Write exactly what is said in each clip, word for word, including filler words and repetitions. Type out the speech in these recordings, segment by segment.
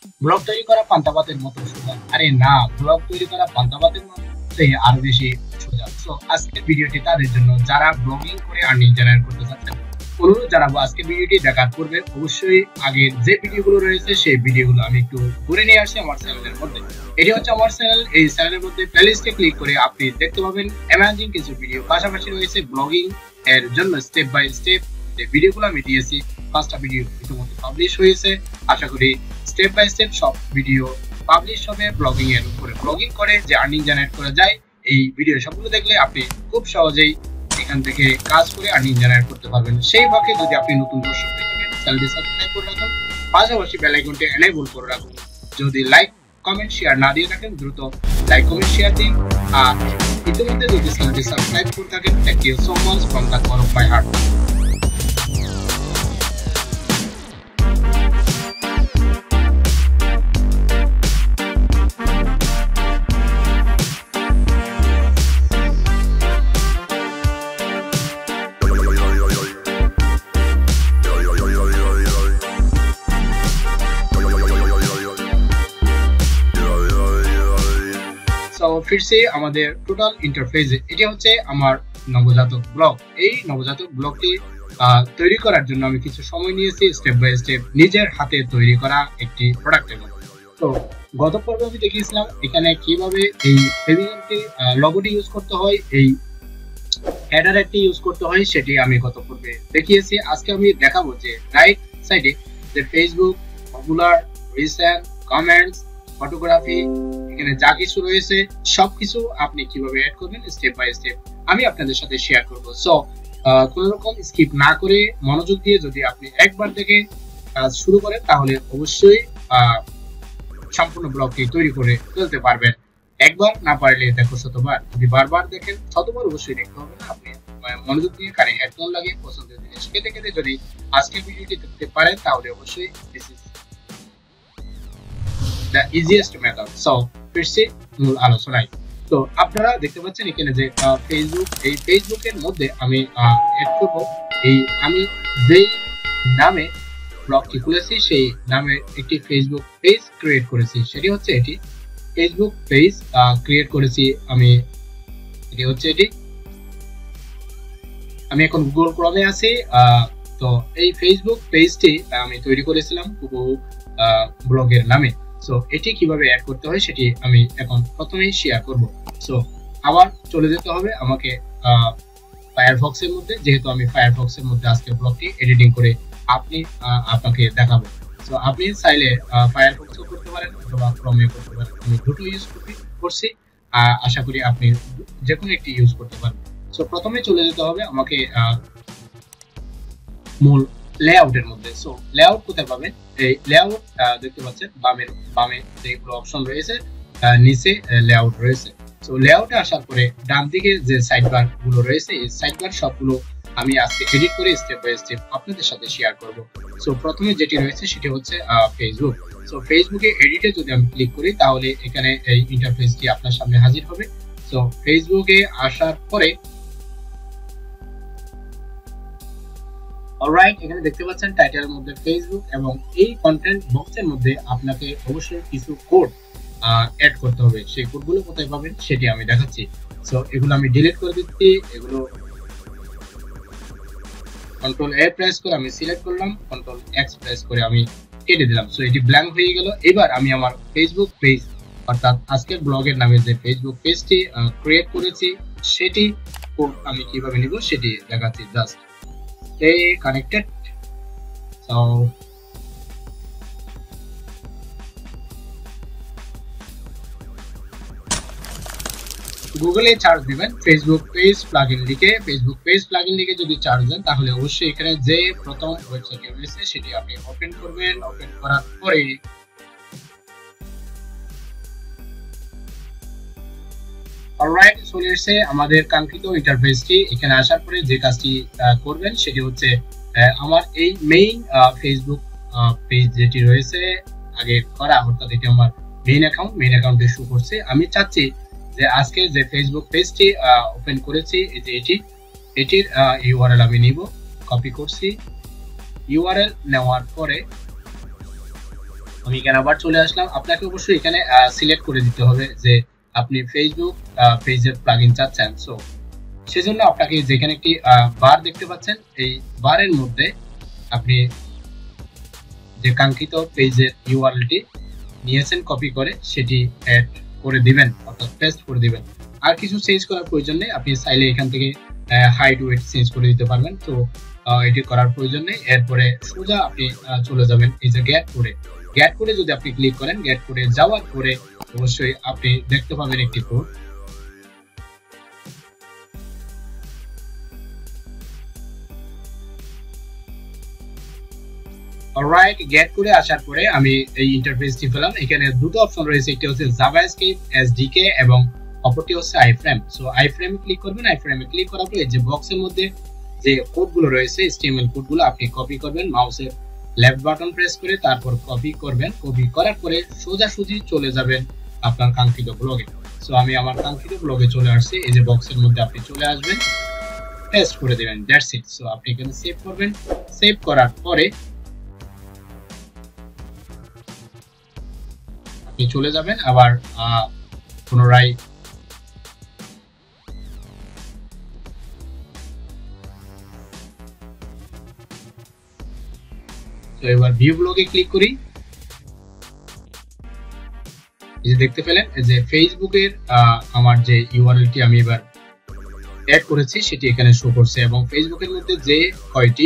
Blog তৈরি করা পান্তা ভাতের মতো সোজা? আরে না, ব্লগ তৈরি করা পান্তা ভাতের মধ্যে আরো বেশি সোজা। সো আজকের ভিডিওটি তাদের জন্য যারা ব্লগিং করে আর্নিং জেনারেট করতে চাচ্ছেন। অনুরোধ জানাবো আজকে ভিডিওটি দেখার পূর্বে অবশ্যই আগে যে ভিডিওগুলো রয়েছে সেই ভিডিওগুলো আমি একটু ঘুরে নিয়ে আসি আমার চ্যানেলের মধ্যে। এটি হচ্ছে আমার চ্যানেল। এই চ্যানেলের মধ্যে প্লেলিস্টে ক্লিক করে আপনি দেখতে পাবেন অ্যামেজিং কিছু ভিডিও, পাশাপাশি রয়েছে ব্লগিং এর জন্য স্টেপ বাই স্টেপ যে ভিডিওগুলো আমি দিয়েছি। পাঁচটা ভিডিও ইতিমধ্যে পাবলিশ হয়েছে। আশা করি স্টেপ বাই স্টেপ সব ভিডিও পাবলিশ হবে ব্লগিং এর উপরে। ব্লগিং করে যে আর্নিং জেনারেট করা যায় এই ভিডিও সবগুলো দেখলে আপনি খুব সহজেই এখান থেকে কাজ করে আর্নিং জেনারেট করতে পারবেন। সেই ভাবে যদি আপনি নতুন দর্শক হয়ে থাকেন চ্যানেলটি সাবস্ক্রাইব করে রাখুন, পাশাপাশি বেল আইকনটি এনেবল করে রাখুন। যদি লাইক কমেন্ট শেয়ার না দিয়ে থাকেন দ্রুত লাইক কমেন্ট শেয়ার দিন। আর ইতিমধ্যে যদি চ্যানেলটি সাবস্ক্রাইব করে থাকেন thank you so much from the core of my heart. তো ফিরছি আমাদের টোটাল ইন্টারফেসে। এটি হচ্ছে আমার নবজাতক ব্লগ। এই নবজাতক ব্লগটি তৈরি করার জন্য আমি কিছু সময় নিয়েছি, স্টেপ বাই স্টেপ নিজের হাতে তৈরি করা একটি প্রোডাক্টের মতো। তো গত পর্বে আমি দেখিয়েছিলাম এখানে কিভাবে এই ফেভিকলটি লোগোটি ইউজ করতে হয়, এই হেডারটি ইউজ করতে হয়, সেটি আমি গত পর্বে দেখিয়েছি। আজকে আমি দেখাবো যে রাইট সাইডে যে Facebook, popular, recent, comments, photography, এখানে যা কিছু রয়েছে সবকিছু আপনি কিভাবে অ্যাড করবেন স্টেপ বাই স্টেপ আমি আপনাদের সাথে শেয়ার করব। সো কোন রকম স্কিপ না করে মনোযোগ দিয়ে যদি আপনি একবার থেকে কাজ শুরু করেন তাহলে অবশ্যই সম্পূর্ণ ব্লগটি তৈরি করে ফেলতে পারবেন। একবার না পারলে দেখো শতবার, যদি বারবার দেখেন শতবার অবশ্যই দেখতে হবে না। আপনি মনোযোগ দিয়ে কানে হেডফোন লাগিয়ে পছন্দের জিনিস কেটে কেটে যদি আজকের ভিডিওটি দেখতে পারেন তাহলে অবশ্যই this is the easiest method. So ফিরছি মূল আলোচনায়। তো আপনারা দেখতে পাচ্ছেন এখানে যে ফেসবুক, এই ফেসবুকের মধ্যে আমি অ্যাড করব এই আমি যেই নামে ব্লগটি খুলেছি সেই নামে একটি ফেসবুক পেজ ক্রিয়েট করেছি। সেটি হচ্ছে এটি ফেসবুক পেজ ক্রিয়েট করেছি আমি। এটি হচ্ছে এটি আমি এখন গুগল ক্রমে আছি। তো এই ফেসবুক পেজটি আমি তৈরি করেছিলাম হুবহু ব্লগের নামে। সো এটি কিভাবে অ্যাড করতে হয় সেটি আমি এখন প্রথমেই শেয়ার করব। সো আবার চলে যেতে হবে আমাকে ফায়ারফক্স এর মধ্যে, যেহেতু আমি ফায়ারফক্স এর মধ্যে আজকে ব্লগটি এডিটিং করে আপনি আপনাকে দেখাবো। সো আপনি চাইলে ফায়ারফক্স করতে পারেন অথবা ক্রমে করতে পারেন। আমি দুটো ইউজ করছি, আশা করি আপনি যে কোনো একটি ইউজ করতে পারেন। সো প্রথমে চলে যেতে হবে আমাকে মূল লেআউটের মধ্যে। সো লেআউট কোথায় পাবেন? এই লেআউট দেখতে পাচ্ছেন বামের বামে যেগুলো অপশন রয়েছে নিচে লেআউট রয়েছে। সো লেআউটে আসার পরে ডান দিকে যে সাইডবার গুলো রয়েছে এই সাইডবার সবগুলো আমি আজকে এডিট করে স্টেপ বাই স্টেপ আপনাদের সাথে শেয়ার করব। সো প্রথমে যেটি রয়েছে সেটি হচ্ছে ফেসবুক। সো ফেসবুকে এডিটে যদি আমি ক্লিক করি তাহলে এখানে এই ইন্টারফেসটি আপনার সামনে হাজির হবে। সো ফেসবুকে আসার পরে অলরাইট এখানে দেখতে পাচ্ছেন টাইটেলের মধ্যে ফেসবুক এবং এই কন্টেন্ট বক্সের মধ্যে আপনাকে অবশ্যই কিছু কোড অ্যাড করতে হবে। সেই কোডগুলো কোথায় পাবেন সেটি আমি দেখাচ্ছি। সো এগুলো আমি ডিলিট করে দিচ্ছি। এগুলো কন্ট্রোল এ প্রেস করে আমি সিলেক্ট করলাম, কন্ট্রোল এক্স প্রেস করে আমি কেটে দিলাম। সো এটি ব্ল্যাঙ্ক হয়ে গেল। এবার আমি আমার ফেসবুক পেজ অর্থাৎ আজকের ব্লগের নামে যে ফেসবুক পেজটি ক্রিয়েট করেছি সেটি কোড আমি কিভাবে নিব সেটি দেখাচ্ছি। Just stay connected. So গুগলে সার্চ দিবেন ফেসবুক পেজ প্লাগইন লিখে। ফেসবুক পেজ প্লাগইন লিখে যদি সার্চ দেন তাহলে অবশ্যই এখানে যে প্রথম ওয়েবসাইটটি রয়েছে সেটি আপনি ওপেন করবেন। ওপেন করার পরে অলরাইট চলে এসেছে আমাদের কাঙ্ক্ষিত ইন্টারফেসটি। এখানে আসার পরে যে কাজটি করবেন সেটি হচ্ছে আমার এই মেইন ফেসবুক পেজ যেটি রয়েছে আগে করা, অর্থাৎ এটি আমার মেইন অ্যাকাউন্ট, মেইন অ্যাকাউন্টে শো করছে। আমি চাচ্ছি যে আজকে যে ফেসবুক পেজটি ওপেন করেছি এই যে এটি, এটির ইউআরএল আমি নিব, কপি করছি। ইউআরএল নেওয়ার পরে আমি এখানে আবার চলে আসলাম। আপনাকে অবশ্যই এখানে সিলেক্ট করে দিতে হবে যে আপনি ফেসবুক পেজের প্লাগইন চাচ্ছেন। সো সেজন্য আপনাকে যেখানে একটি বার দেখতে পাচ্ছেন, এই বারের মধ্যে আপনি যে কাঙ্ক্ষিত পেজের ইউআরএলটি নিয়েছেন কপি করে সেটি অ্যাড করে দিবেন, অর্থাৎ পেস্ট করে দিবেন। আর কিছু চেঞ্জ করার প্রয়োজন নেই, আপনি চাইলে এখান থেকে হাইট ওয়েট চেঞ্জ করে দিতে পারবেন। তো এটি করার প্রয়োজন নেই। এরপরে সোজা আপনি চলে যাবেন এই যে গেট কোডে। গেট কোডে যদি আপনি ক্লিক করেন, গেট কোডে যাওয়ার পরে অবশ্যই আপনি দেখতে পাবেন একটি কোড। অলরাইট, গেট কোডে আসার পরে আমি এই ইন্টারফেসটি পেলাম। এখানে দুটো অপশন রয়েছে, একটি হচ্ছে জাভাস্ক্রিপ্ট এসডিকে এবং অপরটি হচ্ছে আইফ্রেম। সো আইফ্রেমে ক্লিক করবেন। আইফ্রেমে ক্লিক করার পরে যে বক্সের মধ্যে যে কোডগুলো রয়েছে, এইচটিএমএল কোডগুলো আপনি কপি করবেন মাউসের লেফট বাটন প্রেস করে, তারপর কপি করবেন। কপি করার পরে সোজাসুজি চলে যাবেন আপনার কাঙ্ক্ষিত ব্লগে। সো আমি আমার কাঙ্ক্ষিত ব্লগে চলে আসছি। এই যে বক্সের মধ্যে আপনি চলে আসবেন, পেস্ট করে দিবেন, দ্যাটস ইট। সো আপনি এখানে সেভ করবেন। সেভ করার পরে আপনি চলে যাবেন আবার পুনরায় তো এবার ভিউ ব্লগে ক্লিক করি। এই যে দেখতে পেলেন যে ফেসবুকের আমার যে ইউআরএলটি আমি এবার অ্যাড করেছি সেটি এখানে শো করছে, এবং ফেসবুকের মধ্যে যে কয়টি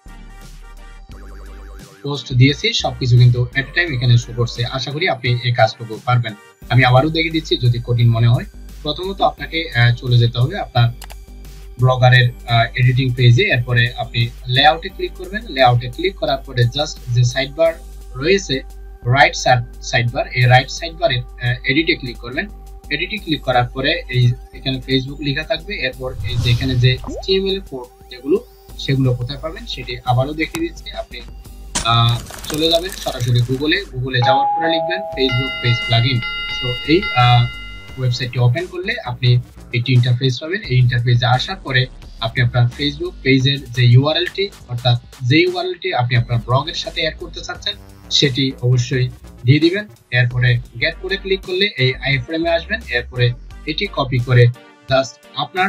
পোস্ট দিয়েছি সবকিছু কিন্তু এট এ টাইম এখানে শো করছে। আশা করি আপনি এই কাজটুকু পারবেন। আমি আবারও দেখে দিচ্ছি যদি কঠিন মনে হয়। প্রথমত আপনাকে চলে যেতে হবে আপনার ব্লগারের এডিটিং পেজে। এরপরে আপনি লেআউটে ক্লিক করবেন। লেআউটে ক্লিক করার পরে জাস্ট যে সাইড বার রয়েছে, রাইট সাইড বার, এই রাইট সাইড বারের এডিটে ক্লিক করবেন। এডিটে ক্লিক করার পরে এই এখানে ফেসবুক লেখা থাকবে। এরপর এই যে এখানে যে এইচটিএমএল কোড যেগুলো সেগুলো কোথায় পাবেন সেটি আবারও দেখিয়ে দিচ্ছি। আপনি চলে যাবেন সরাসরি গুগলে। গুগলে যাওয়ার পরে লিখবেন ফেসবুক পেজ প্লাগইন। তো এই ওয়েবসাইটটি ওপেন করলে আপনি একটি ইন্টারফেস পাবেন। এই ইন্টারফেসে আসার পরে আপনি আপনার ফেসবুক পেজের যে ইউআরএলটি, অর্থাৎ যে ইউআরএলটি আপনি আপনার ব্লগের সাথে অ্যাড করতে চাচ্ছেন সেটি অবশ্যই দিয়ে দিবেন। এরপরে গেট কোডে ক্লিক করলে এই আইফ্রেমে আসবেন। এরপরে এটি কপি করে জাস্ট আপনার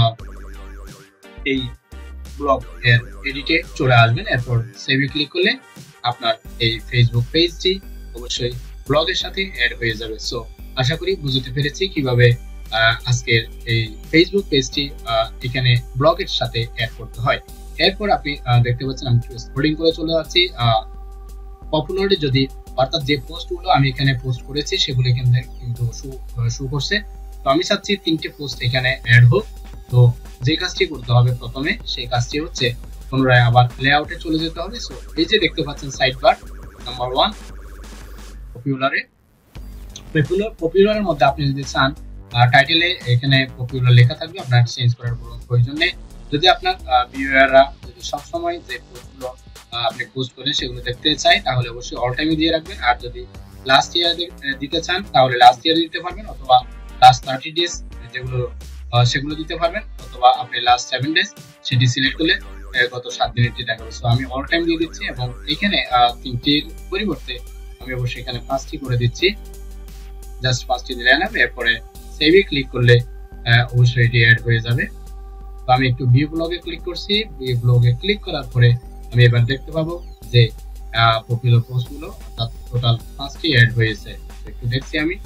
এই ব্লগ এর এডিটে চলে আসবেন। এরপর সেভে ক্লিক করলে আপনার এই ফেসবুক পেজটি অবশ্যই ব্লগের সাথে অ্যাড হয়ে যাবে। সো আশা করি বুঝতে পেরেছি কিভাবে আজকের এই ফেসবুক পেজটি এখানে ব্লগের সাথে অ্যাড করতে হয়। এরপর আপনি দেখতে পাচ্ছেন আমি স্ক্রলিং করে চলে যাচ্ছি। পপুলারিটি যদি, অর্থাৎ যে পোস্টগুলো আমি এখানে পোস্ট করেছি সেগুলো এখানে কিন্তু শো করছে। তো আমি চাচ্ছি তিনটে পোস্ট এখানে অ্যাড হোক। তো যে কাজটি করতে হবে প্রথমে সেই কাজটি হচ্ছে পুনরায় আবার লেআউটে চলে যেতে হবে। সো এই যে দেখতে পাচ্ছেন সাইড বার নাম্বার ওয়ান পপুলারে, পপুলার পপুলারের মধ্যে আপনি যদি চান টাইটেলে এখানে পপুলার লেখা থাকবে, আপনার চেঞ্জ করার কোনো প্রয়োজন নেই। যদি আপনার ভিউয়াররা যদি সবসময় যে পোস্টগুলো আপনি পোস্ট করেন সেগুলো দেখতে চাই তাহলে অবশ্যই অল টাইমে দিয়ে রাখবেন। আর যদি লাস্ট ইয়ার দিতে চান তাহলে লাস্ট ইয়ার দিতে পারবেন, অথবা লাস্ট থার্টি ডেজ যেগুলো সেগুলো দিতে পারবেন, অথবা আপনি লাস্ট সেভেন ডেজ সেটি সিলেক্ট করলে গত সাত দিনেরটি দেখাবে। সো আমি অল টাইম দিয়ে দিচ্ছি এবং এখানে তিনটির পরিবর্তে আমি অবশ্যই এখানে পাঁচটি করে দিচ্ছি। জাস্ট পাঁচটি দিলে নেবে। এরপরে সেভে ক্লিক করলে অবশ্যই এটি অ্যাড হয়ে যাবে। তো আমি একটু ভিউ ব্লগে ক্লিক করছি। ভিউ ব্লগে ক্লিক করার পরে আমি এবার দেখতে পাবো যে পপুলার পোস্টগুলো অর্থাৎ টোটাল পাঁচটি অ্যাড হয়েছে। একটু দেখছি আমি,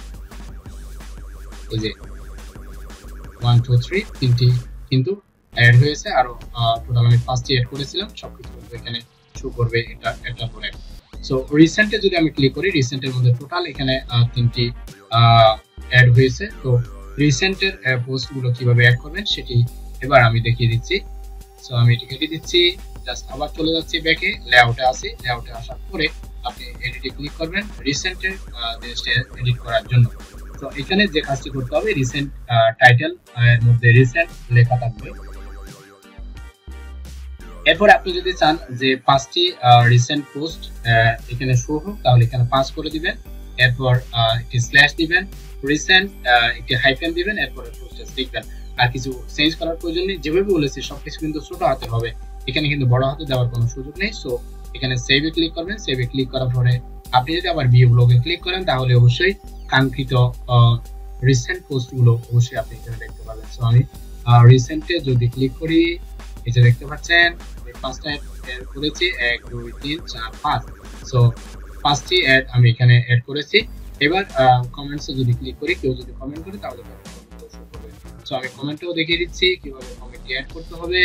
এই যে ওয়ান টু থ্রি তিনটি কিন্তু অ্যাড হয়েছে, আরো টোটাল আমি পাঁচটি অ্যাড করেছিলাম, সবকিছু এখানে শো করবে এটা একটা পরে। সো রিসেন্টে যদি আমি ক্লিক করি, রিসেন্টের মধ্যে টোটাল এখানে তিনটি অ্যাড হয়েছে। তো রিসেন্টের পোস্টগুলো কিভাবে অ্যাড করবেন সেটি এবার আমি দেখিয়ে দিচ্ছি। সো আমি এটি কেটে দিচ্ছি, জাস্ট আবার চলে যাচ্ছি ব্যাকে, লেআউটে আসি। লেআউটে আসার পরে আপনি এডিটে ক্লিক করবেন রিসেন্টের জিনিসটা এডিট করার জন্য। তো এখানে যে কাজটি করতে হবে, রিসেন্ট টাইটেল এর মধ্যে রিসেন্ট লেখা থাকবে। এরপর আপনি যদি চান যে পাঁচটি রিসেন্ট পোস্ট এখানে শো হোক তাহলে এখানে পাঁচ করে দিবেন। এরপর একটি স্ল্যাশ দিবেন, রিসেন্ট একটি হাইফেন দিবেন, এরপর পোস্টে লিখবেন। আর কিছু চেঞ্জ করার প্রয়োজন নেই, যেভাবে বলেছি সবকিছু কিন্তু ছোট হাতে হবে, এখানে কিন্তু বড় হাতে দেওয়ার কোনো সুযোগ নেই। সো এখানে সেভে ক্লিক করবেন। সেভে ক্লিক করার পরে আপনি যদি আবার ভিউ ব্লগে ক্লিক করেন তাহলে অবশ্যই কাঙ্ক্ষিত রিসেন্ট পোস্টগুলো অবশ্যই আপনি এখানে দেখতে পাবেন। সো আমি রিসেন্টে যদি ক্লিক করি, এটা দেখতে পাচ্ছেন আমি পাঁচটা অ্যাড করেছি, এক দুই তিন চার পাঁচ। সো পাঁচটি অ্যাড আমি এখানে অ্যাড করেছি। এবার কমেন্টসে যদি ক্লিক করি, কেউ যদি কমেন্ট করে তাহলে সো আমি কমেন্টও দেখিয়ে দিচ্ছি কিভাবে কমেন্ট অ্যাড করতে হবে।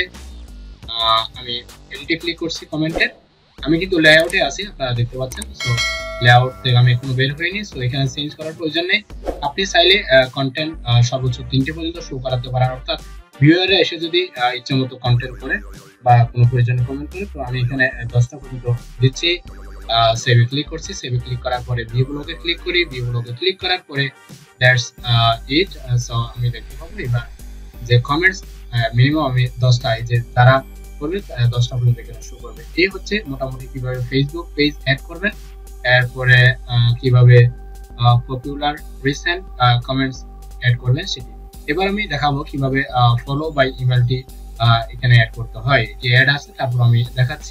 আমি এডিটে ক্লিক করছি কমেন্টে, আমি কিন্তু লেআউটে আছি, আপনারা দেখতে পাচ্ছেন। সো লেআউট থেকে আমি এখনো বের হইনি, সো এখানে চেঞ্জ করার প্রয়োজন নেই। আপনি চাইলে কন্টেন্ট সর্বোচ্চ তিনটে পর্যন্ত শো করাতে পারেন, অর্থাৎ ভিউয়াররা এসে যদি ইচ্ছামতো কন্টেন্ট করে বা কোনো প্রয়োজনে কমেন্ট করে, তো আমি এখানে দশটা পর্যন্ত দিচ্ছি। সেভে ক্লিক করছি, সেভে ক্লিক করার পরে ভিউ ব্লগে ক্লিক করি, ভিউ ব্লগে ক্লিক করার পরে দ্যাটস ইট। সো আমি দেখতে পাবো এবার যে কমেন্টস মিনিমাম আমি দশটা, এই যে তারা করবে দশটা পর্যন্ত এখানে শো করবে। এই হচ্ছে মোটামুটি কিভাবে ফেসবুক পেজ অ্যাড করবেন, এরপরে কিভাবে পপুলার রিসেন্ট কমেন্টস অ্যাড করবেন সেটি। এবার আমি দেখাবো কিভাবে ফলো বাই ইমেলটি এখানে অ্যাড করতে হয়। যে অ্যাড আছে তারপর আমি দেখাচ্ছি।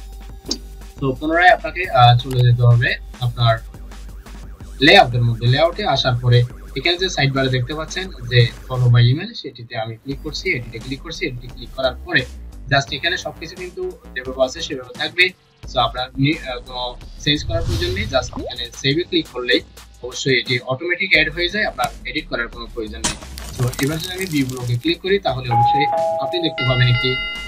তো পুনরায় আপনাকে চলে যেতে হবে আপনার লেআউটের মধ্যে। লেআউটে আসার পরে এখানে যে সাইড বারে দেখতে পাচ্ছেন যে ফলো বাই ইমেল, সেটিতে আমি ক্লিক করছি, এডিটে ক্লিক করছি। এডিটে ক্লিক করার পরে জাস্ট এখানে সবকিছু কিন্তু যেভাবে আছে সেভাবে থাকবে। সো আপনার কোনো চেঞ্জ করার প্রয়োজন নেই, জাস্ট এখানে সেভে ক্লিক করলেই অবশ্যই এটি অটোমেটিক অ্যাড হয়ে যায়, আপনার এডিট করার কোনো প্রয়োজন নেই। তো এবার যদি আমি ভিউ ব্লগে ক্লিক করি তাহলে অবশ্যই আপনি দেখতে পাবেন একটি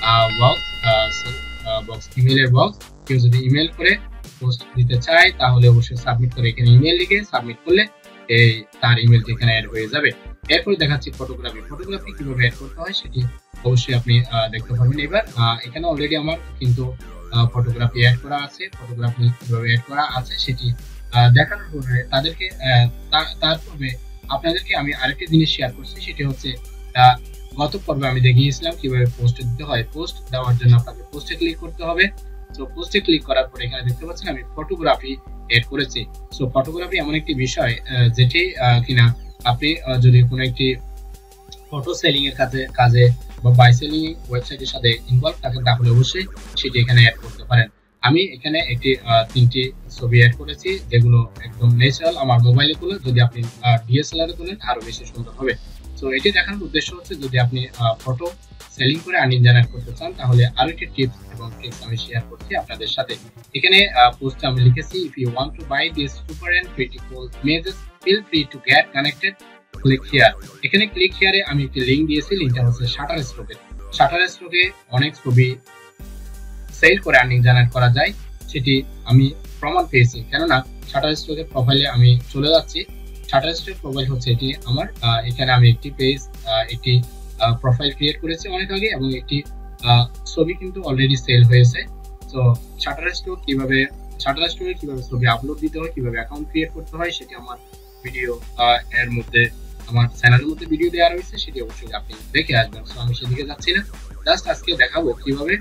বক্স, বক্স ইমেলের বক্স। কেউ যদি ইমেল করে পোস্ট দিতে চায় তাহলে অবশ্যই সাবমিট করে এখানে ইমেল লিখে সাবমিট করলে এই তার ইমেলটি এখানে অ্যাড হয়ে যাবে। এরপর দেখাচ্ছি ফটোগ্রাফি। ফটোগ্রাফি কিভাবে অ্যাড করতে হয় সেটি অবশ্যই আপনি দেখতে পাবেন। এবার এখানে অলরেডি আমার কিন্তু ফটোগ্রাফি অ্যাড করা আছে। ফটোগ্রাফি কিভাবে অ্যাড করা আছে সেটি দেখানোর পরে তাদেরকে তার পূর্বে আপনাদেরকে আমি আরেকটি জিনিস শেয়ার করছি, সেটি হচ্ছে গত পর্বে আমি দেখিয়েছিলাম কিভাবে পোস্ট দিতে হয়। পোস্ট দেওয়ার জন্য আপনাকে পোস্টে ক্লিক করতে হবে। সো পোস্টে ক্লিক করার পরে এখানে দেখতে পাচ্ছেন আমি ফটোগ্রাফি এড করেছি। সো ফটোগ্রাফি এমন একটি বিষয় যেটি কিনা আপনি যদি কোনো একটি ফটো সেলিং এর কাজে কাজে বা বাই সেলিং ওয়েবসাইটের সাথে ইনভলভ থাকেন তাহলে অবশ্যই সেটি এখানে অ্যাড করতে পারেন। আমি এখানে একটি তিনটি ছবি অ্যাড করেছি যেগুলো একদম ন্যাচারাল আমার মোবাইলে তুলে, যদি আপনি ডিএসএলআর এ তুলেন আরো বেশি সুন্দর হবে। সো এটি দেখানোর উদ্দেশ্য হচ্ছে যদি আপনি ফটো সেলিং করে আর্নিং জেনারেট করতে চান তাহলে আরো একটি টিপস এবং ট্রিক্স আমি শেয়ার করছি আপনাদের সাথে। এখানে পোস্টে আমি লিখেছি, if you want to buy this super and beautiful images feel free to get connected, click here. এখানে ক্লিক হিয়ারে আমি একটি লিংক দিয়েছি, লিংকটা হচ্ছে শাটারস্টকে। শাটারস্টকে অনেক ছবি সেল করে আর্নিং জেনারেট করা যায়, সেটি আমি প্রমাণ পেয়েছি। কেননা শাটারস্টকের প্রোফাইলে আমি চলে যাচ্ছি। শাটারস্টকের প্রোফাইল হচ্ছে এটি আমার। এখানে আমি একটি পেজ একটি প্রোফাইল ক্রিয়েট করেছি অনেক আগে এবং একটি ছবি কিন্তু অলরেডি সেল হয়েছে। তো শাটারস্টক কিভাবে শাটারস্টকে কিভাবে ছবি আপলোড দিতে হয়, কিভাবে অ্যাকাউন্ট ক্রিয়েট করতে হয় সেটি আমার ভিডিও এর মধ্যে আমার চ্যানেলের মধ্যে ভিডিও দেওয়া রয়েছে, সেটি অবশ্যই আপনি দেখে আসবেন। সো আমি সেদিকে যাচ্ছি না, জাস্ট আজকে দেখাবো কিভাবে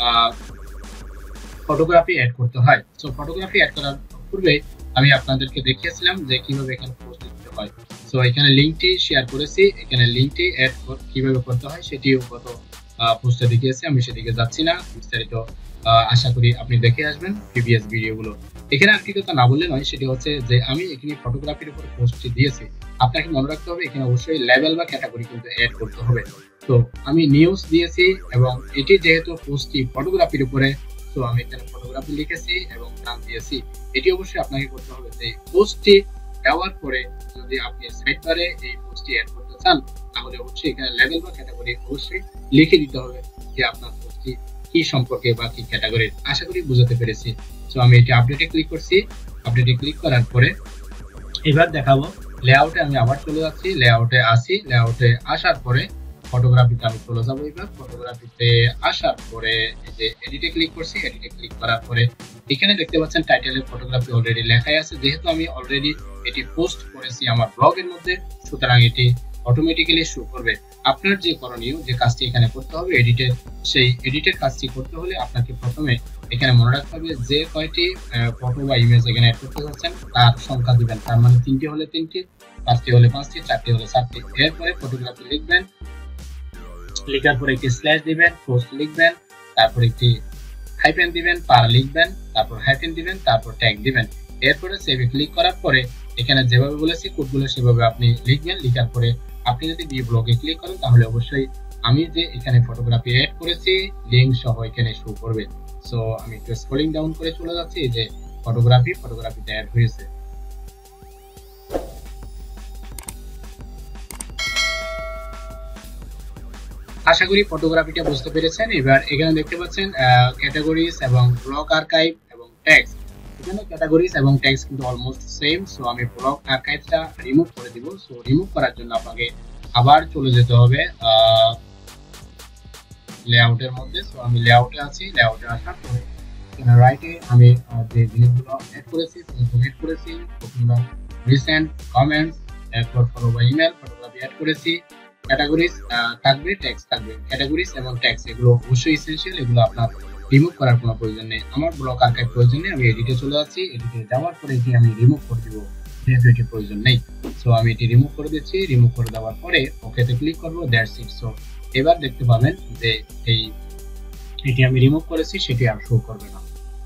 ফটোগ্রাফি অ্যাড করতে হয়। সো ফটোগ্রাফি অ্যাড করার পূর্বে আমি আপনাদেরকে দেখিয়েছিলাম যে কিভাবে এখানে পোস্ট দিতে হয়। সো এখানে লিংকটি শেয়ার করেছি, এখানে লিংকটি অ্যাড কিভাবে করতে হয় সেটিও গত পোস্টে দেখিয়েছি, আমি সেদিকে যাচ্ছি না। বিস্তারিত আশা করি আপনি দেখে আসবেন প্রিভিয়াস ভিডিওগুলো। এখানে আর কি কথা না বললে নয়, সেটি হচ্ছে যে আমি এখানে ফটোগ্রাফির উপর পোস্টটি দিয়েছি। আপনাকে মনে রাখতে হবে এখানে অবশ্যই লেভেল বা ক্যাটাগরি কিন্তু অ্যাড করতে হবে। তো আমি নিউজ দিয়েছি এবং এটি যেহেতু পোস্টটি ফটোগ্রাফির উপরে, তো আমি এখানে ফটোগ্রাফি লিখেছি এবং নাম দিয়েছি। এটি অবশ্যই আপনাকে করতে হবে যে পোস্টটি দেওয়ার পরে যদি আপনি সাইড বারে এই পোস্টটি অ্যাড করতে চান তাহলে অবশ্যই এখানে লেভেল বা ক্যাটাগরি অবশ্যই লিখে দিতে হবে যে আপনার পোস্টটি কি সম্পর্কে বা কি ক্যাটাগরির। আশা করি বুঝাতে পেরেছি। সো আমি এটি আপডেটে ক্লিক করছি। আপডেটে ক্লিক করার পরে এবার দেখাবো লেআউটে আমি আবার চলে যাচ্ছি। লেআউটে আসি, লেআউটে আসার পরে ফটোগ্রাফিতে আমি চলে যাবো। এবার ফটোগ্রাফিতে আসার পরে এই যে এডিটে ক্লিক করছি। এডিটে ক্লিক করার পরে এখানে দেখতে পাচ্ছেন টাইটেলে ফটোগ্রাফি অলরেডি লেখাই আছে। যেহেতু আমি অলরেডি এটি পোস্ট করেছি আমার ব্লগের মধ্যে, সুতরাং এটি অটোমেটিক্যালি শো করবে। আপনার যে করণীয় যে কাজটি এখানে করতে হবে এডিটের, সেই এডিটের কাজটি করতে হলে আপনাকে প্রথমে এখানে মনে রাখতে হবে যে কয়টি ফটো বা ইমেজ এখানে অ্যাড করতে যাচ্ছেন তার সংখ্যা দিবেন। তার মানে তিনটি হলে তিনটি, পাঁচটি হলে পাঁচটি, চারটি হলে চারটি। এরপরে ফটোগ্রাফি লিখবেন, লেখার পরে একটি স্ল্যাশ দিবেন, পোস্ট লিখবেন, তারপর একটি হাইফেন দিবেন, পার লিখবেন, তারপর হাইফেন দিবেন, তারপর ট্যাগ দিবেন। এরপরে সেভে ক্লিক করার পরে এখানে যেভাবে বলেছি কোডগুলো সেভাবে আপনি লিখবেন। লিখার পরে আপনি যদি বি ব্লগে ক্লিক করেন তাহলে অবশ্যই আমি যে এখানে ফটোগ্রাফি অ্যাড করেছি লিংক সহ এখানে শো করবে। সো আমি একটু স্ক্রলিং ডাউন করে চলে যাচ্ছি, এই যে ফটোগ্রাফি ফটোগ্রাফিতে অ্যাড হয়েছে। আশা করি ফটোগ্রাফিটা বুঝতে পেরেছেন। এবার এখানে দেখতে পাচ্ছেন ক্যাটাগরিজ এবং ব্লক আর্কাইভ এবং ট্যাগস। এখানে ক্যাটাগরিজ এবং ট্যাগস কিন্তু অলমোস্ট সেম। সো আমি ব্লক আর্কাইভটা রিমুভ করে দিব। সো রিমুভ করার জন্য আপনাকে আবার চলে যেতে হবে লেআউটের মধ্যে। সো আমি লেআউটে আছি, লেআউটে আসার পরে এখানে রাইটে আমি যে জিনিসগুলো অ্যাড করেছি সেগুলো অ্যাড করেছি, ওগুলো রিসেন্ট, কমেন্টস, এরপর follow by email, photography add করেছি। ক্যাটাগরিজ থাকবে, ট্যাগস থাকবে। ক্যাটাগরিজ এবং ট্যাগস এগুলো অবশ্যই এসেনশিয়াল, এগুলো আপনার রিমুভ করার কোনো প্রয়োজন নেই। আমার ব্লক আর্কাইভ প্রয়োজন নেই, আমি এডিটে চলে যাচ্ছি। এডিটে যাওয়ার পরে এটি আমি রিমুভ করে দিব, যেহেতু এটি প্রয়োজন নেই। সো আমি এটি রিমুভ করে দিচ্ছি। রিমুভ করে দেওয়ার পরে ওকেতে ক্লিক করব, দ্যাটস ইট। সো এবার দেখতে পাবেন যে এই এটি আমি রিমুভ করেছি সেটি আর শো করবে না।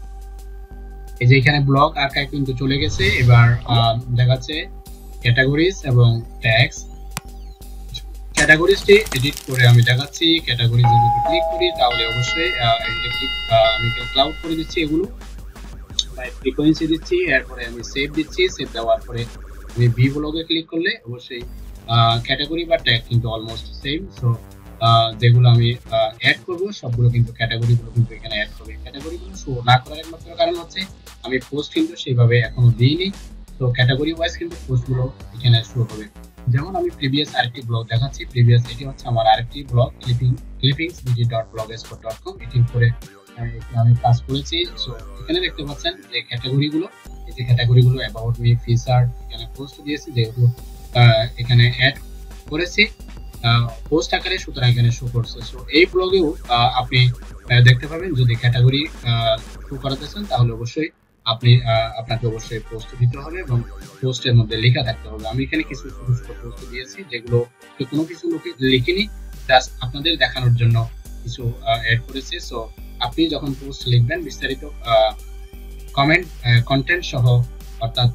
এই যে এখানে ব্লক আর্কাইভ কিন্তু চলে গেছে। এবার দেখাচ্ছে ক্যাটাগরিজ এবং ট্যাগস। ক্যাটাগরিজটি এডিট করে আমি দেখাচ্ছি। ক্যাটাগরিজে যদি ক্লিক করি তাহলে অবশ্যই আমি ক্লাউড করে দিচ্ছি, এগুলো বাই ফ্রিকোয়েন্সি দিচ্ছি। এরপরে আমি সেভ দিচ্ছি। সেভ দেওয়ার পরে আমি বি ব্লগে ক্লিক করলে অবশ্যই ক্যাটাগরি বা ট্যাগ কিন্তু অলমোস্ট সেম। সো যেগুলো আমি অ্যাড করব সবগুলো কিন্তু ক্যাটাগরিগুলো কিন্তু এখানে অ্যাড হবে। ক্যাটাগরিগুলো শো না করার একমাত্র কারণ হচ্ছে আমি পোস্ট কিন্তু সেইভাবে এখনো দিইনি। তো ক্যাটাগরি ওয়াইজ কিন্তু পোস্টগুলো এখানে শো হবে। যেমন আমি প্রিভিয়াস আরেকটি ব্লগ দেখাচ্ছি। প্রিভিয়াস এটি হচ্ছে আমার আরেকটি blog clipping clippings BD dot blogspot dot com. এটির উপরে আমি কাজ করেছি। সো এখানে দেখতে পাচ্ছেন যে ক্যাটাগরিগুলো, এই যে ক্যাটাগরিগুলো অ্যাবাউট মি, ফিচার, এখানে পোস্ট দিয়েছি যেহেতু এখানে অ্যাড করেছি পোস্ট আকারে, সুতরাং এখানে শো করছে। সো এই ব্লগেও আপনি দেখতে পাবেন যদি ক্যাটাগরি শো করাতে চান তাহলে অবশ্যই আপনি আপনাকে অবশ্যই পোস্ট দিতে হবে এবং পোস্টের মধ্যে লেখা থাকতে হবে। আমি এখানে কিছু ছোট ছোট পোস্ট দিয়েছি যেগুলো কোনো কিছু লিখিনি, জাস্ট আপনাদের দেখানোর জন্য কিছু অ্যাড করেছি। সো আপনি যখন পোস্ট লিখবেন বিস্তারিত কমেন্ট কন্টেন্ট সহ অর্থাৎ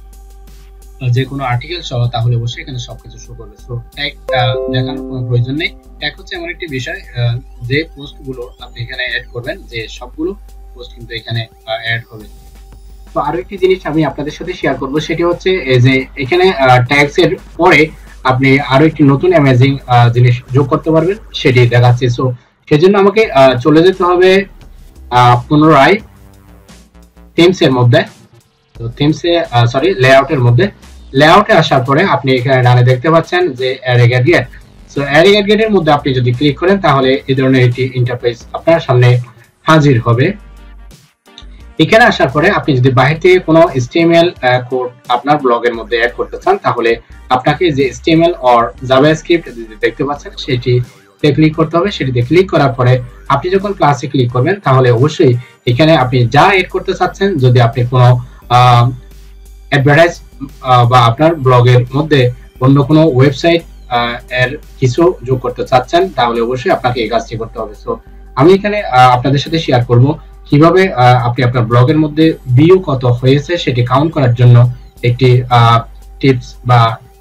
যে কোনো আর্টিকেল সহ তাহলে অবশ্যই এখানে সবকিছু শো করবে। সো ট্যাগ দেখানোর কোনো প্রয়োজন নেই। ট্যাগ হচ্ছে এমন একটি বিষয় যে পোস্টগুলো আপনি এখানে অ্যাড করবেন যে সবগুলো পোস্ট কিন্তু এখানে অ্যাড হবে। তো আরো একটি জিনিস আমি আপনাদের সাথে শেয়ার করব, সেটি হচ্ছে এই যে এখানে ট্যাগস এর পরে আপনি আরো একটি নতুন অ্যামেজিং জিনিস যোগ করতে পারবেন, সেটি দেখাচ্ছি। সো সেজন্য আমাকে চলে যেতে হবে পুনরায় থিমস এর মধ্যে। তো থিমসে সরি লেআউটের মধ্যে, লেআউটে আসার পরে আপনি এখানে ডানে দেখতে পাচ্ছেন যে অ্যারে গ্যাডগেট। সো অ্যারে গ্যাডগেটের মধ্যে আপনি যদি ক্লিক করেন তাহলে এই ধরনের একটি ইন্টারফেস আপনার সামনে হাজির হবে। এখানে আসার পরে আপনি যদি বাইরে থেকে কোনো এইচটিএমএল কোড আপনার ব্লগের মধ্যে অ্যাড করতে চান তাহলে আপনাকে যে এইচটিএমএল অর জাভাস্ক্রিপ্ট দেখতে পাচ্ছেন সেটিতে ক্লিক করতে হবে। সেটিতে ক্লিক করার পরে আপনি যখন ক্লাসে ক্লিক করবেন তাহলে অবশ্যই এখানে আপনি যা এড করতে চাচ্ছেন, যদি আপনি কোনো অ্যাডভার্টাইজ বা আপনার ব্লগের মধ্যে অন্য কোনো ওয়েবসাইট এর কিছু যোগ করতে চাচ্ছেন তাহলে অবশ্যই আপনাকে এই কাজটি করতে হবে। সো আমি এখানে আপনাদের সাথে শেয়ার করব কিভাবে আপনি আপনার ব্লগের মধ্যে ভিউ কত হয়েছে সেটি কাউন্ট করার জন্য একটি টিপস বা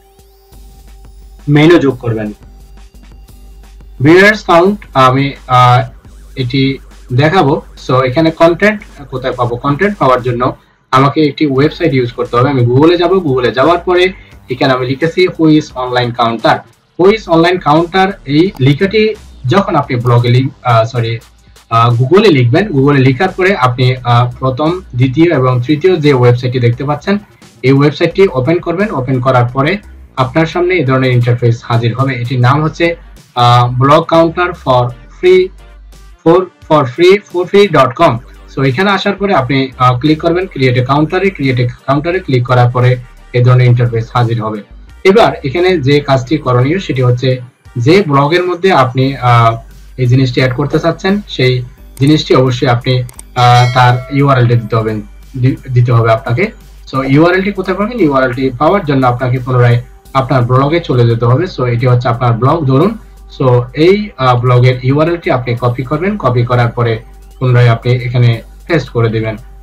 মেনু যোগ করবেন। ভিউয়ার্স কাউন্ট আমি এটি দেখাবো। সো এখানে কন্টেন্ট কোথায় পাবো? কন্টেন্ট পাওয়ার জন্য আমাকে একটি ওয়েবসাইট ইউজ করতে হবে। আমি গুগলে যাব, গুগলে যাওয়ার পরে এখানে আমি লিখেছি who's online counter. Who's online counter এই লেখাটি যখন আপনি ব্লগে সরি গুগলে লিখবেন, গুগলে লেখার পরে আপনি প্রথম, দ্বিতীয় এবং তৃতীয় যে ওয়েবসাইটটি দেখতে পাচ্ছেন এই ওয়েবসাইটটি ওপেন করবেন। ওপেন করার পরে আপনার সামনে এই ধরনের ইন্টারফেস হাজির হবে। এটির নাম হচ্ছে blog counter for free for for free for free dot com. So এখানে আসার পরে আপনি ক্লিক করবেন ক্রিয়েট এ কাউন্টারে। ক্রিয়েট এ কাউন্টারে ক্লিক করার পরে এই ধরনের ইন্টারফেস হাজির হবে। এবার এখানে যে কাজটি করণীয় সেটি হচ্ছে যে ব্লগের মধ্যে আপনি এই জিনিসটি অ্যাড করতে চাচ্ছেন সেই জিনিসটি অবশ্যই আপনি তার ইউআরএলটি দিতে হবে দিতে হবে আপনাকে। সো ইউআরএলটি কোথায় পাবেন? ইউআরএলটি পাওয়ার জন্য আপনাকে পুনরায় আপনার ব্লগে চলে যেতে হবে। সো এটি হচ্ছে আপনার ব্লগ ধরুন। সো এই ব্লগের ইউআরএলটি আপনি কপি করবেন। কপি করার পরে পুনরায় আপনি এখানে পেস্ট করে দিবেন।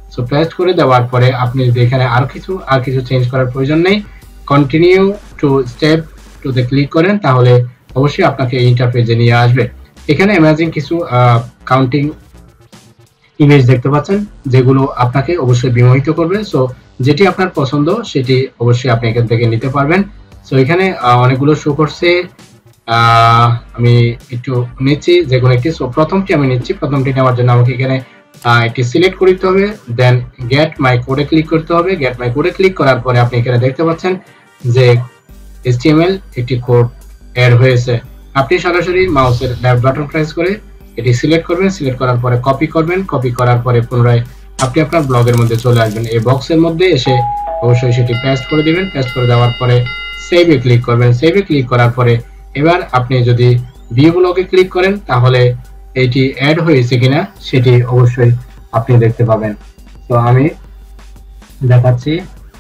সো পেস্ট করে দেওয়ার পরে আপনি যদি এখানে আর কিছু আর কিছু চেঞ্জ করার প্রয়োজন নেই, কন্টিনিউ টু স্টেপ টু তে ক্লিক করেন, তাহলে অবশ্যই আপনাকে এই ইন্টারফেসে নিয়ে আসবে। এখানে অ্যামেজিং কিছু কাউন্টিং ইমেজ দেখতে পাচ্ছেন যেগুলো আপনাকে অবশ্যই বিমোহিত করবে। সো যেটি আপনার পছন্দ সেটি অবশ্যই আপনি এখান থেকে নিতে পারবেন। সো এখানে অনেকগুলো শো করছে, আমি একটু নিচ্ছি যে কোনো একটি। সো প্রথমটি আমি নিচ্ছি। প্রথমটি নেওয়ার জন্য আমাকে এখানে এটি সিলেক্ট করতে হবে, দেন গেট মাই কোডে ক্লিক করতে হবে। গেট মাই কোডে ক্লিক করার পরে আপনি এখানে দেখতে পাচ্ছেন যে এইচটিএমএল একটি কোড অ্যাড হয়েছে। আপনি সরাসরি মাউসের লেফট বাটন প্রেস করে এটি সিলেক্ট করবেন। সিলেক্ট করার পরে কপি করবেন। কপি করার পরে পুনরায় আপনি আপনার ব্লগের মধ্যে চলে আসবেন। এই বক্সের মধ্যে এসে অবশ্যই সেটি পেস্ট করে দিবেন। পেস্ট করে দেওয়ার পরে সেভে ক্লিক করবেন। সেভে ক্লিক করার পরে এবার আপনি যদি ভিউ ব্লগে ক্লিক করেন তাহলে এটি অ্যাড হয়েছে কিনা সেটি অবশ্যই আপনি দেখতে পাবেন। তো আমি দেখাচ্ছি।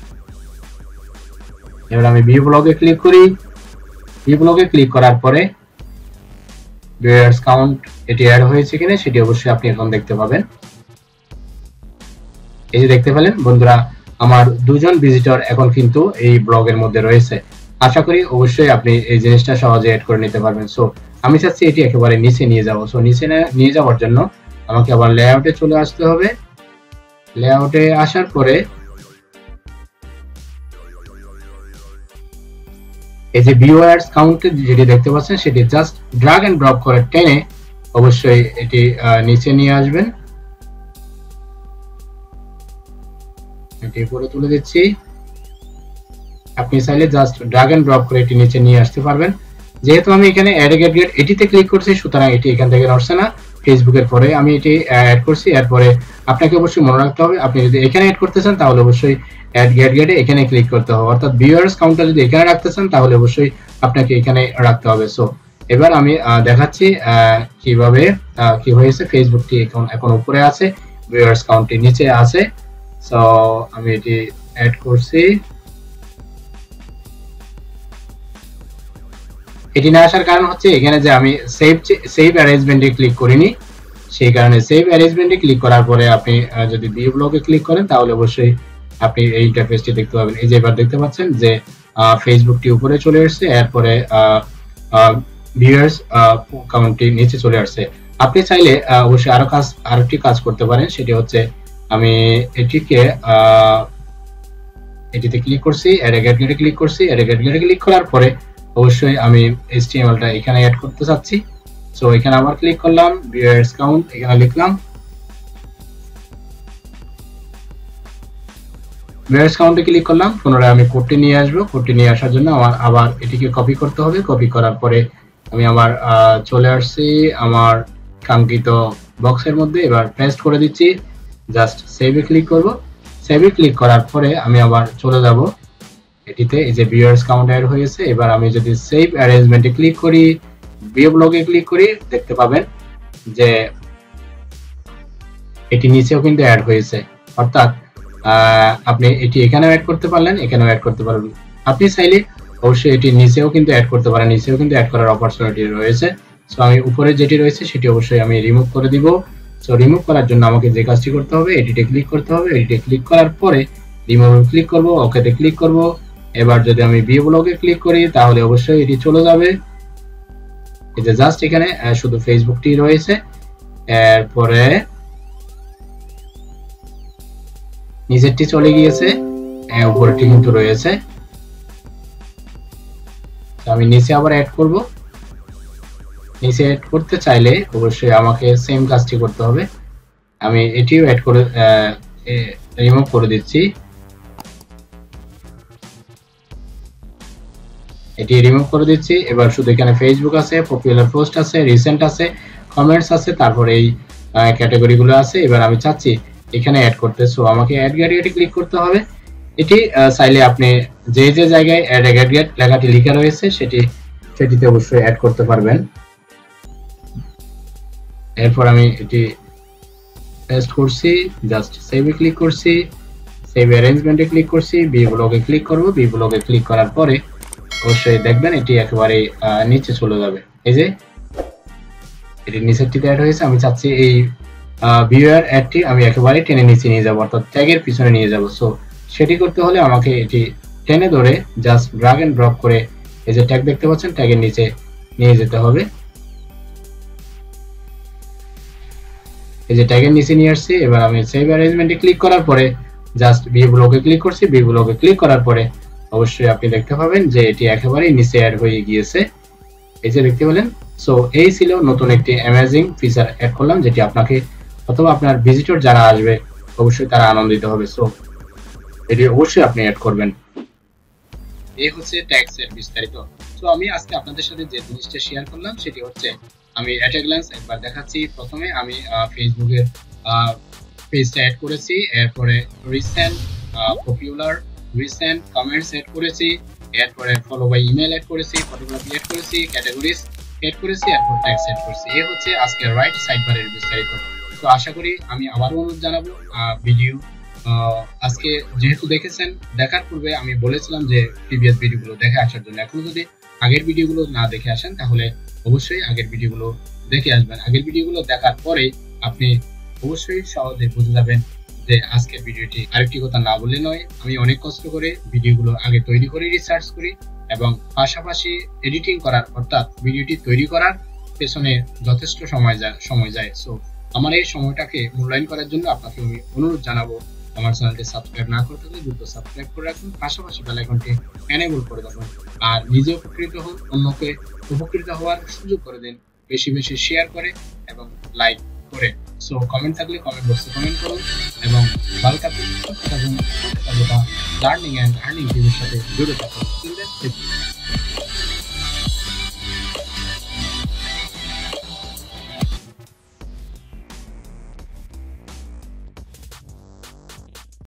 এবার আমি ভিউ ব্লগে ক্লিক করি। ভিউ ব্লগে ক্লিক করার পরে ভিউয়ার্স কাউন্ট এটি অ্যাড হয়েছে কিনা সেটি অবশ্যই আপনি এখন দেখতে পাবেন। এই যে দেখতে পেলেন বন্ধুরা, আমার দুজন ভিজিটর এখন কিন্তু এই ব্লগের মধ্যে রয়েছে। আশা করি অবশ্যই আপনি এই জিনিসটা সহজে অ্যাড করে নিতে পারবেন। সো আমি চাচ্ছি এটি একেবারে নিচে নিয়ে যাব। সো নিচে নিয়ে যাওয়ার জন্য আমাকে আবার লেআউটে চলে আসতে হবে। লেআউটে আসার পরে এই যে ভিউয়ার্স কাউন্ট যেটি দেখতে পাচ্ছেন সেটি জাস্ট ড্র্যাগ এন্ড ড্রপ করে টেনে অবশ্যই এটি নিচে নিয়ে আসবেন। এটি উপরে তুলে দিচ্ছি। আপনি চাইলে জাস্ট ড্র্যাগ এন্ড ড্রপ করে এটি নিচে নিয়ে আসতে পারবেন। যেহেতু আমি এখানে অ্যাড গেট গেট এটিতে ক্লিক করছি, সুতরাং এটি এখান থেকে নড়ছে না। ফেসবুকের পরে আমি এটি অ্যাড করছি। এরপরে আপনাকে অবশ্যই মনে রাখতে হবে, আপনি যদি এখানে অ্যাড করতে চান তাহলে অবশ্যই অ্যাড গেট গেটে এখানে ক্লিক করতে হবে। অর্থাৎ ভিউয়ার্স কাউন্টটা যদি এখানে রাখতে চান তাহলে অবশ্যই আপনাকে এখানে রাখতে হবে। সো এবার আমি দেখাচ্ছি কিভাবে কি হয়েছে। ফেসবুকটি এখন এখন উপরে আছে, ভিউয়ার্স কাউন্টটি নিচে আছে। সো আমি এটি অ্যাড করছি। এটি না আসার কারণ হচ্ছে এখানে যে আমি সেভ সেভ অ্যারেঞ্জমেন্টে ক্লিক করিনি, সেই কারণে সেভ অ্যারেঞ্জমেন্টে ক্লিক করার পরে আপনি যদি ভিউ ব্লগে ক্লিক করেন তাহলে অবশ্যই আপনি এই ইন্টারফেসটি দেখতে পাবেন। এই যে এবার দেখতে পাচ্ছেন যে ফেসবুকটি উপরে চলে আসছে, এরপরে ভিউয়ার্স কাউন্টটি নিচে চলে আসছে। আপনি চাইলে অবশ্যই আরো কাজ আরেকটি কাজ করতে পারেন, সেটি হচ্ছে আমি এটিকে এটিতে ক্লিক করছি, অ্যাড গেট গেটে ক্লিক করছি। অ্যাড গেট গেটে ক্লিক করার পরে অবশ্যই আমি এইচটিএমএলটা এখানে অ্যাড করতে চাচ্ছি। সো এখানে আবার ক্লিক করলাম, ভিউয়ার্স কাউন্ট এখানে লিখলাম। ভিউয়ার্স কাউন্টে ক্লিক করলাম, পুনরায় আমি কোডটি নিয়ে আসবো। কোডটি নিয়ে আসার জন্য আমার আবার এটিকে কপি করতে হবে। কপি করার পরে আমি আবার চলে আসছি আমার কাঙ্ক্ষিত বক্সের মধ্যে। এবার পেস্ট করে দিচ্ছি, জাস্ট সেভে ক্লিক করব। সেভে ক্লিক করার পরে আমি আবার চলে যাব এটিতে। এই যে ভিউয়ার্স কাউন্ট অ্যাড হয়েছে। এবার আমি যদি সেভ অ্যারেঞ্জমেন্টে ক্লিক করি, ভিউ ব্লগে ক্লিক করি, দেখতে পাবেন যে এটি নিচেও কিন্তু অ্যাড হয়েছে। অর্থাৎ আপনি এটি এখানেও অ্যাড করতে পারলেন, এখানেও অ্যাড করতে পারবেন। আপনি চাইলে অবশ্যই এটি নিচেও কিন্তু অ্যাড করতে পারেন, নিচেও কিন্তু অ্যাড করার অপরচুনিটি রয়েছে। সো আমি উপরে যেটি রয়েছে সেটি অবশ্যই আমি রিমুভ করে দিব। সো রিমুভ করার জন্য আমাকে যে কাজটি করতে হবে, এটিতে ক্লিক করতে হবে। এটিতে ক্লিক করার পরে রিমুভে ক্লিক করব, ওকেতে ক্লিক করব। এবার যদি আমি ভিউ ব্লগে ক্লিক করি তাহলে অবশ্যই এটি চলে যাবে। এই যে জাস্ট এখানে শুধু ফেসবুকটি রয়েছে, এরপরে নিচেরটি চলে গিয়েছে, উপরেরটি কিন্তু রয়েছে। আমি নিচে আবার অ্যাড করব। নিচে অ্যাড করতে চাইলে অবশ্যই আমাকে সেম কাজটি করতে হবে। আমি এটিও অ্যাড করে রিমুভ করে দিচ্ছি। এটি রিমুভ করে দিচ্ছি। এবার শুধু এখানে ফেসবুক আছে, পপুলার পোস্ট আছে, রিসেন্ট আছে, কমেন্টস আছে, তারপরে এই ক্যাটাগরিগুলো আছে। এবার আমি চাচ্ছি এখানে অ্যাড করতে। সো আমাকে অ্যাড গেট গেটে ক্লিক করতে হবে। এটি চাইলে আপনি যে যে জায়গায় অ্যাড গেট গেট লেখাটি লেখা রয়েছে সেটি সেটিতে অবশ্যই অ্যাড করতে পারবেন। এরপর আমি এটি পেস্ট করছি, জাস্ট সেভে ক্লিক করছি, সেভ অ্যারেঞ্জমেন্টে ক্লিক করছি, বি ব্লগে ক্লিক করব। বি ব্লগে ক্লিক করার পরে অবশ্যই দেখবেন এটি একেবারে নিচে চলে যাবে। এই যে এটি নিচেরটিতে অ্যাড হয়েছে। আমি চাচ্ছি এই ভিউয়ার অ্যাডটি আমি একেবারে টেনে নিচে নিয়ে যাব, অর্থাৎ ট্যাগের পিছনে নিয়ে যাব। সো সেটি করতে হলে আমাকে এটি টেনে ধরে জাস্ট ড্র্যাগ এন্ড ড্রপ করে এই যে ট্যাগ দেখতে পাচ্ছেন ট্যাগের নিচে নিয়ে যেতে হবে। এই যে ট্যাগের নিচে নিয়ে আসছি। এবার আমি সেভ অ্যারেঞ্জমেন্টে ক্লিক করার পরে জাস্ট ভিউ ব্লকে ক্লিক করছি। ভিউ ব্লকে ক্লিক করার পরে অবশ্যই আপনি দেখতে পাবেন যে এটি একেবারেই নিচে অ্যাড হয়ে গিয়েছে, এই যে দেখতে পেলেন। সো এই ছিল নতুন একটি অ্যামেজিং ফিচার অ্যাড করলাম, যেটি আপনাকে অথবা আপনার ভিজিটর যারা আসবে অবশ্যই তারা আনন্দিত হবে। সো এটি অবশ্যই আপনি অ্যাড করবেন। এই হচ্ছে ট্যাগস এর বিস্তারিত। সো আমি আজকে আপনাদের সাথে যে জিনিসটা শেয়ার করলাম সেটি হচ্ছে আমি অ্যাট এ গ্ল্যান্স একবার দেখাচ্ছি। প্রথমে আমি ফেসবুকের পেজটা অ্যাড করেছি, এরপরে recent popular recent comments add করেছি, এরপরে ফলো বাই ইমেল অ্যাড করেছি, ফটোগ্রাফি অ্যাড করেছি, ক্যাটাগরিজ অ্যাড করেছি, এরপর ট্যাগস অ্যাড করেছি। এই হচ্ছে আজকে রাইট সাইড বারের বিস্তারিত। তো আশা করি আমি আবার অনুরোধ জানাবো ভিডিও আজকে যেহেতু দেখেছেন, দেখার পূর্বে আমি বলেছিলাম যে প্রিভিয়াস ভিডিওগুলো দেখে আসার জন্য। এখন যদি আগের ভিডিওগুলো না দেখে আসেন তাহলে অবশ্যই আগের ভিডিওগুলো দেখে আসবেন। আগের ভিডিওগুলো দেখার পরে আপনি অবশ্যই সহজে বুঝে যাবেন যে আজকের ভিডিওটি। আরেকটি কথা না বললে নয়, আমি অনেক কষ্ট করে ভিডিওগুলো আগে তৈরি করে রিসার্চ করি এবং পাশাপাশি এডিটিং করার অর্থাৎ ভিডিওটি তৈরি করার পেছনে যথেষ্ট সময় যায় সময় যায় সো আমার এই সময়টাকে মূল্যায়ন করার জন্য আপনাকে আমি অনুরোধ জানাবো, আমার চ্যানেলটি সাবস্ক্রাইব না করে থাকলে দ্রুত সাবস্ক্রাইব করে রাখুন, পাশাপাশি বেল আইকনটি এনেবল করে রাখুন। আর নিজে উপকৃত হন, অন্যকে উপকৃত হওয়ার সুযোগ করে দিন, বেশি বেশি শেয়ার করে এবং লাইক করে। সো কমেন্ট থাকলে কমেন্ট বক্সে কমেন্ট করুন এবং ভালো থাকুন, সুস্থ থাকুন, লার্নিং অ্যান্ড আর্নিং টিভির সাথে জুড়ে থাকুন।